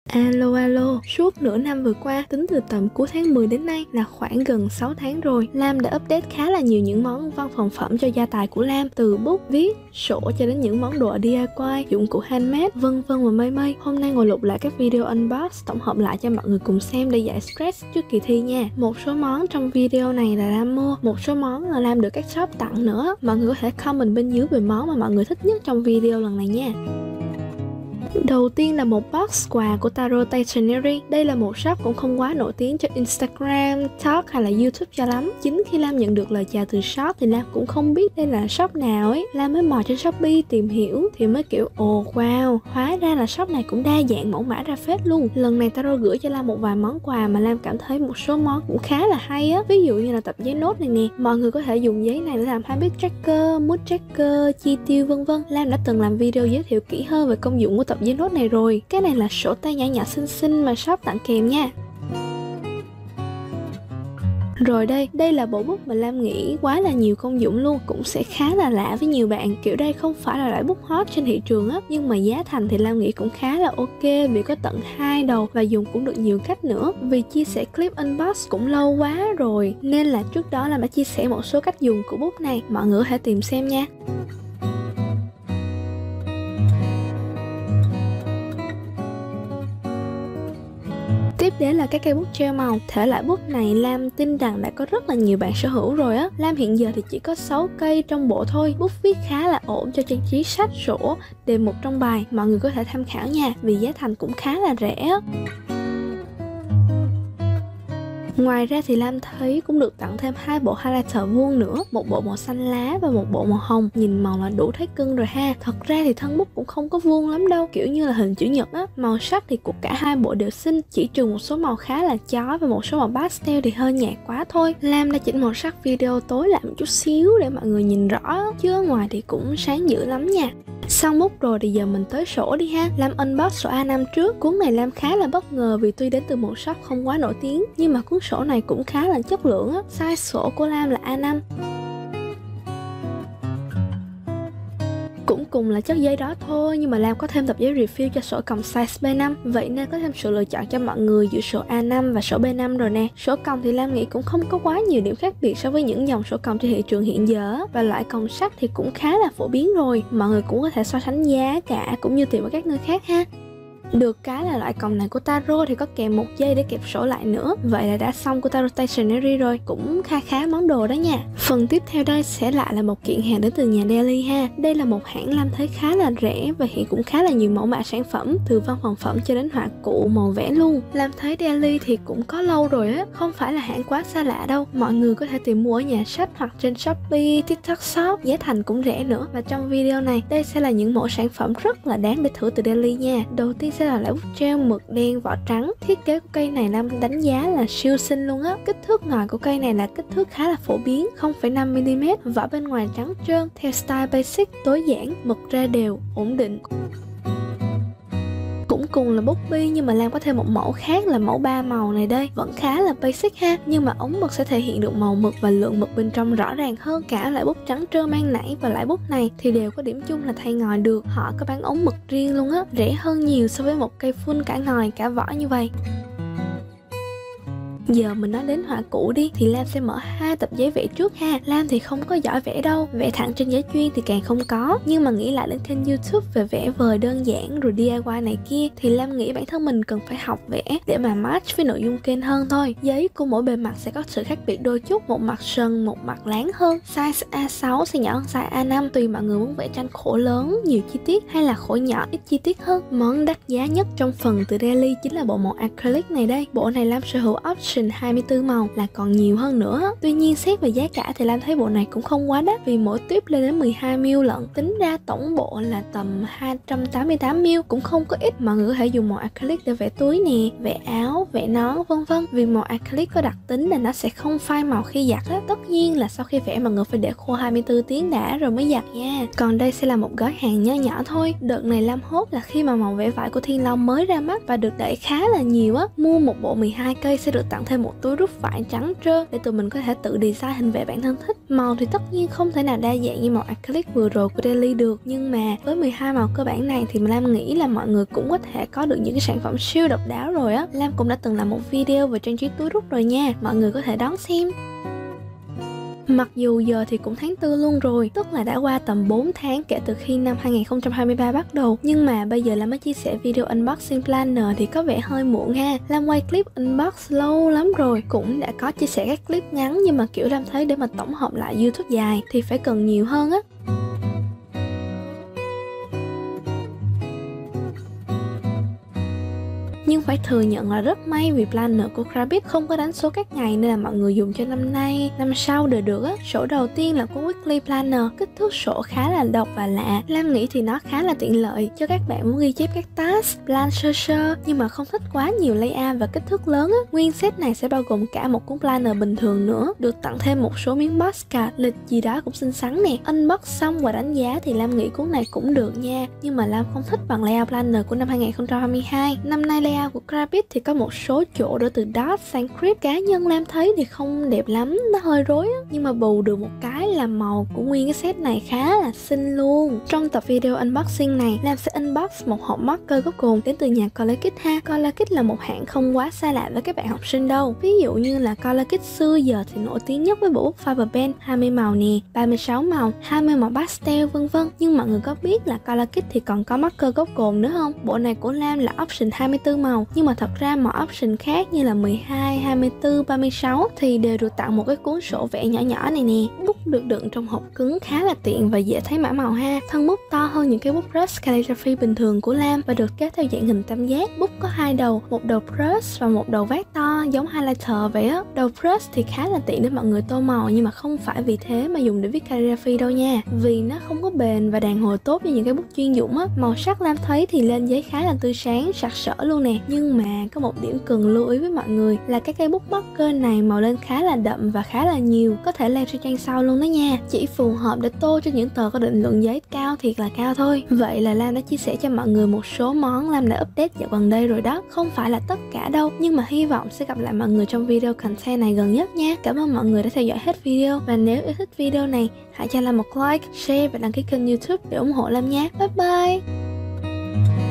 Alo alo, suốt nửa năm vừa qua, tính từ tầm cuối tháng 10 đến nay là khoảng gần 6 tháng rồi, Lam đã update khá là nhiều những món văn phòng phẩm cho gia tài của Lam, từ bút, viết, sổ cho đến những món đồ DIY, dụng cụ handmade, vân vân và mây mây. Hôm nay ngồi lục lại các video unbox, tổng hợp lại cho mọi người cùng xem để giải stress trước kỳ thi nha. Một số món trong video này là Lam mua, một số món là Lam được các shop tặng nữa. Mọi người có thể comment bên dưới về món mà mọi người thích nhất trong video lần này nha. Đầu tiên là một box quà của Taro Stationery. Đây là một shop cũng không quá nổi tiếng trên Instagram, TikTok hay là YouTube cho lắm. Chính khi Lam nhận được lời chào từ shop thì Lam cũng không biết đây là shop nào ấy. Lam mới mò trên Shopee tìm hiểu thì mới kiểu ồ wow, hóa ra là shop này cũng đa dạng mẫu mã ra phết luôn. Lần này Taro gửi cho Lam một vài món quà mà Lam cảm thấy một số món cũng khá là hay á. Ví dụ như là tập giấy nốt này nè, mọi người có thể dùng giấy này để làm habit tracker, mood tracker, chi tiêu vân vân. Lam đã từng làm video giới thiệu kỹ hơn về công dụng của tập giấy nốt này rồi. Cái này là sổ tay nhỏ nhỏ xinh xinh mà shop tặng kèm nha. Rồi đây là bộ bút mà Lam nghĩ quá là nhiều công dụng luôn, cũng sẽ khá là lạ với nhiều bạn. Kiểu đây không phải là loại bút hot trên thị trường á, nhưng mà giá thành thì Lam nghĩ cũng khá là ok vì có tận 2 đầu và dùng cũng được nhiều cách nữa. Vì chia sẻ clip unbox cũng lâu quá rồi nên là trước đó Lam đã chia sẻ một số cách dùng của bút này, mọi người có thể tìm xem nha. Tiếp đến là các cây bút gel màu. Thể loại bút này Lam tin rằng đã có rất là nhiều bạn sở hữu rồi á. Lam hiện giờ thì chỉ có 6 cây trong bộ thôi. Bút viết khá là ổn cho trang trí sách, sổ, đề mục trong bài. Mọi người có thể tham khảo nha, vì giá thành cũng khá là rẻ á. Ngoài ra thì Lam thấy cũng được tặng thêm 2 bộ highlighter vuông nữa, một bộ màu xanh lá và một bộ màu hồng. Nhìn màu là đủ thấy cưng rồi ha. Thật ra thì thân bút cũng không có vuông lắm đâu, kiểu như là hình chữ nhật á. Màu sắc thì của cả hai bộ đều xinh, chỉ trừ một số màu khá là chói và một số màu pastel thì hơi nhạt quá thôi. Lam đã chỉnh màu sắc video tối lại một chút xíu để mọi người nhìn rõ, chứ ở ngoài thì cũng sáng dữ lắm nha. Xong bút rồi thì giờ mình tới sổ đi ha. Lam unbox sổ A5 trước. Cuốn này Lam khá là bất ngờ vì tuy đến từ một shop không quá nổi tiếng, nhưng mà cuốn sổ này cũng khá là chất lượng á. Size sổ của Lam là A5. Cũng cùng là chất giấy đó thôi, nhưng mà Lam có thêm tập giấy refill cho sổ còng size B5. Vậy nên có thêm sự lựa chọn cho mọi người giữa sổ A5 và sổ B5 rồi nè. Sổ còng thì Lam nghĩ cũng không có quá nhiều điểm khác biệt so với những dòng sổ còng trên thị trường hiện giờ. Và loại còng sắt thì cũng khá là phổ biến rồi. Mọi người cũng có thể so sánh giá cả cũng như tìm ở các nơi khác ha. Được cái là loại còng này của Taro thì có kèm một dây để kẹp sổ lại nữa. Vậy là đã xong của Taro Stationery rồi, cũng khá món đồ đó nha. Phần tiếp theo đây sẽ lại là một kiện hàng đến từ nhà Deli ha. Đây là một hãng Lam thấy khá là rẻ và hiện cũng khá là nhiều mẫu mã sản phẩm, từ văn phòng phẩm cho đến họa cụ màu vẽ luôn. Lam thấy Deli thì cũng có lâu rồi á, không phải là hãng quá xa lạ đâu. Mọi người có thể tìm mua ở nhà sách hoặc trên Shopee, TikTok Shop, giá thành cũng rẻ nữa. Và trong video này, đây sẽ là những mẫu sản phẩm rất là đáng để thử từ Deli nha. Đầu tiên sẽ là loại bút gel mực đen vỏ trắng. Thiết kế của cây này Lam đánh giá là siêu xinh luôn á. Kích thước ngòi của cây này là kích thước khá là phổ biến, 0,5mm. Vỏ bên ngoài trắng trơn theo style basic, tối giản, mực ra đều, ổn định. Cũng cùng là bút bi nhưng mà Lam có thêm một mẫu khác là mẫu 3 màu này đây. Vẫn khá là basic ha, nhưng mà ống mực sẽ thể hiện được màu mực và lượng mực bên trong rõ ràng hơn. Cả loại bút trắng trơn mang nãy và loại bút này thì đều có điểm chung là thay ngòi được. Họ có bán ống mực riêng luôn á, rẻ hơn nhiều so với một cây full cả ngòi cả vỏ như vậy. Giờ mình nói đến họa cụ đi, thì Lam sẽ mở 2 tập giấy vẽ trước ha. Lam thì không có giỏi vẽ đâu, vẽ thẳng trên giấy chuyên thì càng không có. Nhưng mà nghĩ lại lên kênh YouTube về vẽ vời đơn giản rồi DIY này kia, thì Lam nghĩ bản thân mình cần phải học vẽ để mà match với nội dung kênh hơn thôi. Giấy của mỗi bề mặt sẽ có sự khác biệt đôi chút, một mặt sần, một mặt láng hơn. Size A6 sẽ nhỏ hơn size A5, tùy mọi người muốn vẽ tranh khổ lớn, nhiều chi tiết hay là khổ nhỏ, ít chi tiết hơn. Món đắt giá nhất trong phần từ Deli chính là bộ màu acrylic này đây. Bộ này Lam sở hữu option 24 màu là còn nhiều hơn nữa. Tuy nhiên xét về giá cả thì Lam thấy bộ này cũng không quá đắt, vì mỗi tuyếp lên đến 12ml lận. Tính ra tổng bộ là tầm 288ml, cũng không có ít. Mọi người có thể dùng màu acrylic để vẽ túi nè, vẽ áo, vẽ nón vân vân. Vì màu acrylic có đặc tính là nó sẽ không phai màu khi giặt á. Tất nhiên là sau khi vẽ mọi người phải để khô 24 tiếng đã rồi mới giặt nha. Còn đây sẽ là một gói hàng nho nhỏ thôi. Đợt này Lam hốt là khi mà màu vẽ vải của Thiên Long mới ra mắt và được đẩy khá là nhiều á, mua một bộ 12 cây sẽ được tặng thêm một túi rút vải trắng trơn để tụi mình có thể tự design hình vẽ bản thân thích. Màu thì tất nhiên không thể nào đa dạng như màu acrylic vừa rồi của Daily được, nhưng mà với 12 màu cơ bản này thì Lam nghĩ là mọi người cũng có thể có được những cái sản phẩm siêu độc đáo rồi á. Lam cũng đã từng làm một video về trang trí túi rút rồi nha, mọi người có thể đón xem. Mặc dù giờ thì cũng tháng 4 luôn rồi, tức là đã qua tầm 4 tháng kể từ khi năm 2023 bắt đầu, nhưng mà bây giờ Lam mới chia sẻ video unboxing planner thì có vẻ hơi muộn ha. Lam quay clip unbox lâu lắm rồi, cũng đã có chia sẻ các clip ngắn, nhưng mà kiểu Lam thấy để mà tổng hợp lại YouTube dài thì phải cần nhiều hơn á. Nhưng phải thừa nhận là rất may vì planner của Crabit không có đánh số các ngày nên là mọi người dùng cho năm nay, năm sau đều được á. Sổ đầu tiên là của Weekly Planner, kích thước sổ khá là độc và lạ. Lam nghĩ thì nó khá là tiện lợi cho các bạn muốn ghi chép các task, plan sơ nhưng mà không thích quá nhiều layout và kích thước lớn á. Nguyên set này sẽ bao gồm cả một cuốn planner bình thường nữa, được tặng thêm một số miếng postcard, lịch gì đó cũng xinh xắn nè. Unbox xong và đánh giá thì Lam nghĩ cuốn này cũng được nha, nhưng mà Lam không thích bằng layout planner của năm 2022. Năm nay layout của Crabit thì có một số chỗ đổi từ dark sang crisp, cá nhân Lam thấy thì không đẹp lắm, nó hơi rối á. Nhưng mà bù được một cái là màu của nguyên cái set này khá là xinh luôn. Trong tập video unboxing này, Lam sẽ unbox một hộp marker gốc cồn đến từ nhà Colorkit ha. Colorkit là một hãng không quá xa lạ với các bạn học sinh đâu. Ví dụ như là Colorkit xưa giờ thì nổi tiếng nhất với bộ bút Faber Pen 20 màu nè, 36 màu, 20 màu pastel vân vân. Nhưng mọi người có biết là Colorkit thì còn có marker gốc cồn nữa không? Bộ này của Lam là option 24 màu, nhưng mà thật ra mọi option khác như là 12, 24, 36 thì đều được tặng một cái cuốn sổ vẽ nhỏ nhỏ này nè. Bút được đựng trong hộp cứng khá là tiện và dễ thấy mã màu ha. Thân bút to hơn những cái bút brush calligraphy bình thường của Lam và được kết theo dạng hình tam giác. Bút có hai đầu, một đầu brush và một đầu vát to giống highlighter vậy á. Đầu brush thì khá là tiện để mọi người tô màu, nhưng mà không phải vì thế mà dùng để viết calligraphy đâu nha, vì nó không có bền và đàn hồi tốt như những cái bút chuyên dụng á. Màu sắc Lam thấy thì lên giấy khá là tươi sáng, sặc sỡ luôn nè. Nhưng mà có một điểm cần lưu ý với mọi người là cái cây bút marker này màu lên khá là đậm và khá là nhiều, có thể leo sang trang sau luôn đó nha. Chỉ phù hợp để tô cho những tờ có định lượng giấy cao thiệt là cao thôi. Vậy là Lam đã chia sẻ cho mọi người một số món Lam đã update dạo gần đây rồi đó. Không phải là tất cả đâu, nhưng mà hy vọng sẽ gặp lại mọi người trong video content này gần nhất nha. Cảm ơn mọi người đã theo dõi hết video, và nếu yêu thích video này hãy cho Lam một like, share và đăng ký kênh YouTube để ủng hộ Lam nha. Bye bye.